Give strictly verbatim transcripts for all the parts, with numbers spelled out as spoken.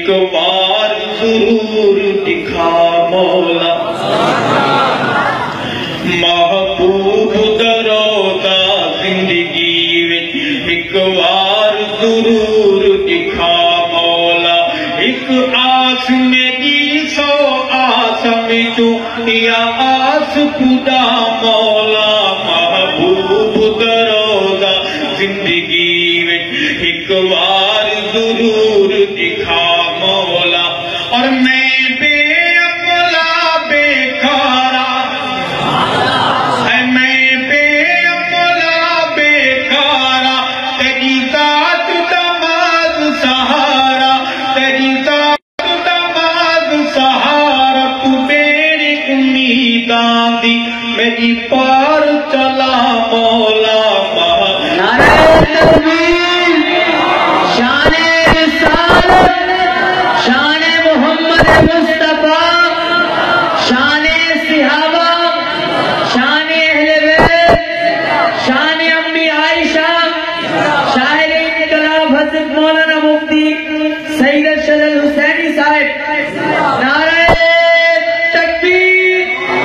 ایک بار ضرور دکھا مولا محبوب درودا زندگی وچ ایک بار ضرور دکھا مولا ایک آس میری سو آس وچوں یا آس خدا مولا محبوب درودا زندگی وچ ایک بار ضرور دکھا مولا اور میں بے عقلا بے کارا میں بے عقلا بے کارا تیری ذات دماغ سہارا تیری ذات دماغ سہارا تو میری امیداں دی میری پار چلا مولا نعرہ تکبیر شان رسالت شان محمد مصطفیٰ شان صحابہ شان اہل بیت شان امی عائشہ شاعر انقلاب حضرت مولانا مفتی سید ارشد الحسینی صاحب نعرہ تکبیر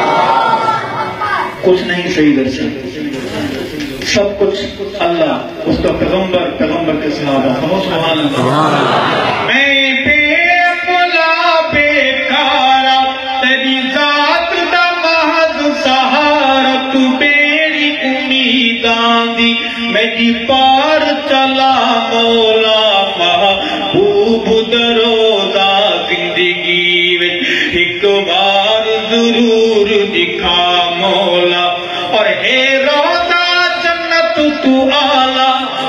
کچھ نہیں سید ارشد سب کچھ اللہ اس کا پیغمبر پیغمبر کے صحابہ سبحان اللہ میں بے عقلا بے کارا تیری ذات دا محض سہارا تو میری امیداں دی میری پار چلا مولا محبوب درودا زندگی وچ ایک بار ضرور دکھا مولا اور ہے روضہ جنت تو آلہ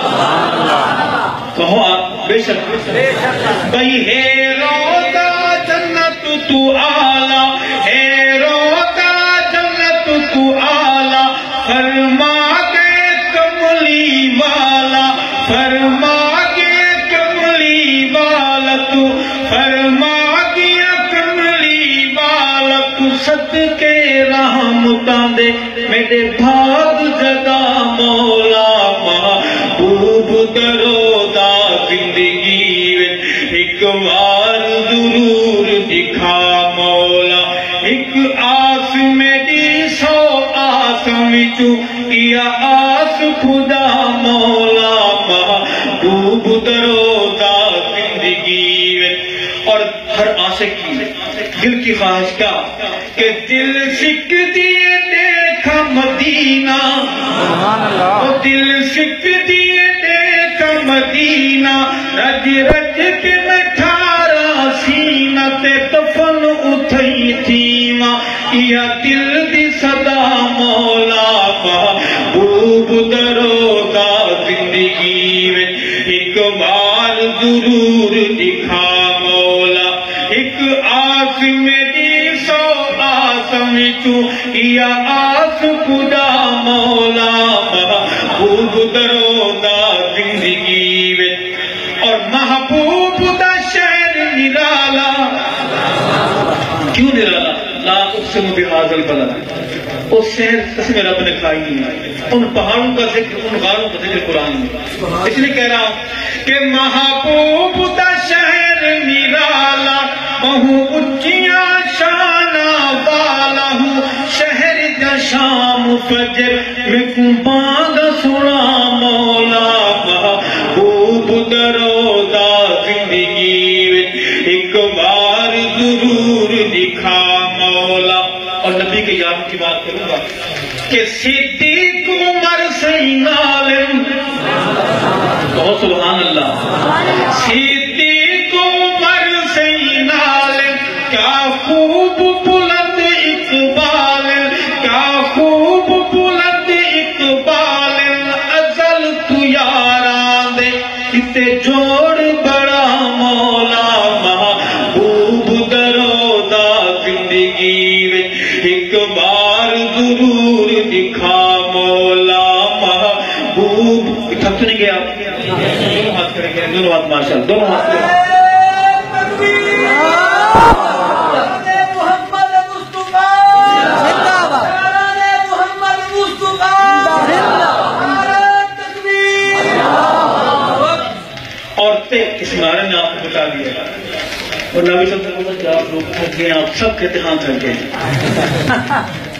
کہو آپ بے شک بھئی ہے روضہ جنت تو آلہ ہے روضہ جنت تو آلہ فرما کے کملی والا فرما کے کملی والا تو فرما کے کملی والا تو صدقے رحمتاں دے میرے بھاگ جگہ مولا محبوب درودا زندگی وچ ایک بار ضرور دکھا مولا ایک آس میری سو آس وچوں یا آس خدا مولا محبوب درودا زندگی وچ اور ہر عاشق کی دل کی خواہش کیا کہ دل سکھ دیے دیکھا مدینہ دل سکھ دیے دیکھا مدینہ رج رج کے نٹھارا سینہ تے دفن اتھائی تھیما یا دل دی صدا مولا محبوب درودا زندگی وچ ایک بار ضرور دکھا مولا ایک آس میری سو آس وچوں یا آس خدا مولا محبوب درودا زندگی وچ اور محبوب دا شہر نرالا کیوں نرالا لا اقسم بہذا البلد اس شہر قسم رب نے کھائی نہیں ان پہاڑوں کا ذکر ان غاروں کا ذکر قرآن میں اس لیے کہہ رہا ہوں کہ محبوب دا شہر نرالا بہو اچیاں شانہ والا ہوں شہر دا شام فجر میں کمبانگ سنا مولا محبوب درودا زندگی وچ ایک بار ضرور دکھا مولا اور نبی کے یاد کی بات کروں گا کہ صدیق عمر سین عالم کہو سبحان اللہ صدیق عمر سین عالم کیا خوب بلند اقبال کیا خوب بلند اقبال ازل تو یاران دے کتے جوڑ بڑا مولا محبوب درودا زندگی وچ ایک بار ضرور دکھا مولا محبوب تھک نہیں گیا دونوں ہاتھ کریں گے دونوں ہاتھ ماشاء اللہ دونوں ہاتھ کریں عورتیں اس نعرے نے آپ کو بتا دیا اور نبی صلی اللہ علیہ وسلم کہ آپ لوگ تھک گئے، آپ سب کہتے ہاں تھک گئے۔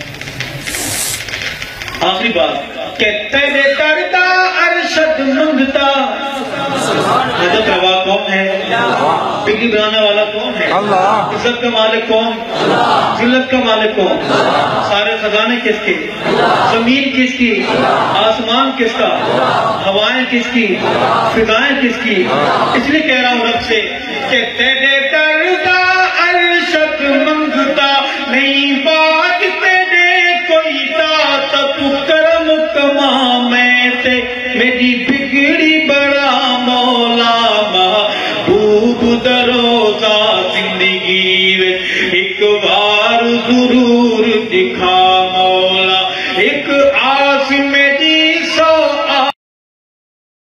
آخری بات کہ تیرے کرتا ارشد منگتا، عزت روا کون ہے؟ بگی بنانے والا کون ہے؟ عزت کا مالک کون؟ ذلت کا مالک کون؟ سارے خزانے کس کے؟ زمین کس کی؟ آسمان کس کا؟ ہوائیں کس کی؟ فضائیں کس کی؟ اس لیے کہہ رہا ہوں رب سے کہ تیرے کرتا ارشد منگتا، نہیں بات تیرے کوئی طاقت کرم کما میں تے، میری بگڑی بڑا مولا